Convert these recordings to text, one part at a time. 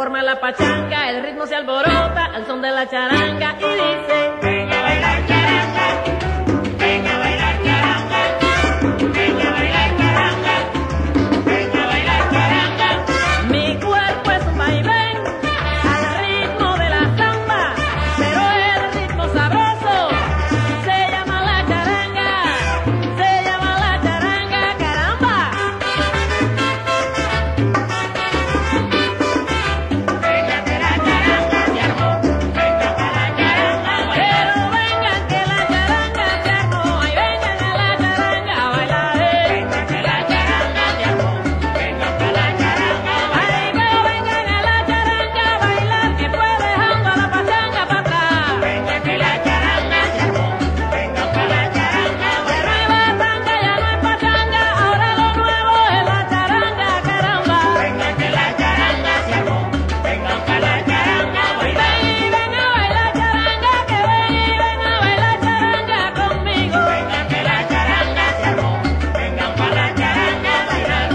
forma la pachanga, el ritmo se alborota al son de la charanga y dice: venga a bailar charanga, venga a bailar charanga, venga a bailar charanga, venga a bailar charanga. Mi cuerpo es un vaivén al ritmo de la samba, pero el ritmo sabroso se llama la charanga, se llama la charanga, caramba. Venga que la charanga se armó, venga para la charanga, pero vengan que la charanga se armó, ay vengan a la charanga a bailar, venga que la charanga se armó, venga para la charanga a bailar, ay pero vengan a la charanga a bailar, que fue dejando a la pachanga para atrás, venga que la charanga se armó, venga para la charanga a bailar, ya no hay batanga, ya no hay pachanga, ahora lo nuevo es la charanga, caramba, venga que la charanga se armó, venga para la charanga a bailar, ven y ven a bailar charanga, que ven y ven a bailar charanga conmigo, venga que la charanga se armó, venga para la charanga a bailar.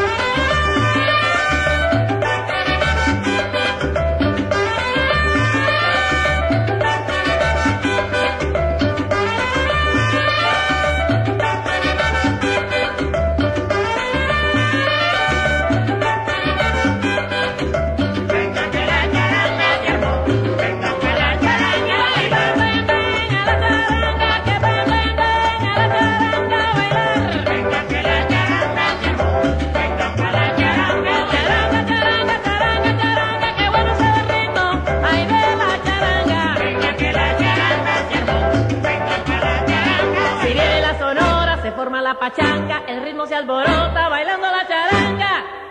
Venga que la charanga se armó, venga para la charanga a bailar, ven, ven a la charanga, que ven, ven, ven a la charanga a bailar, venga que la charanga se armó, venga para la charanga a bailar, charanga, charanga, charanga, charanga, qué bueno se ve el ritmo, ay de la charanga, venga que la charanga se armó, venga para la charanga a bailar. Si viene la sonora se forma la pachanga, el ritmo se alborota bailando la charanga.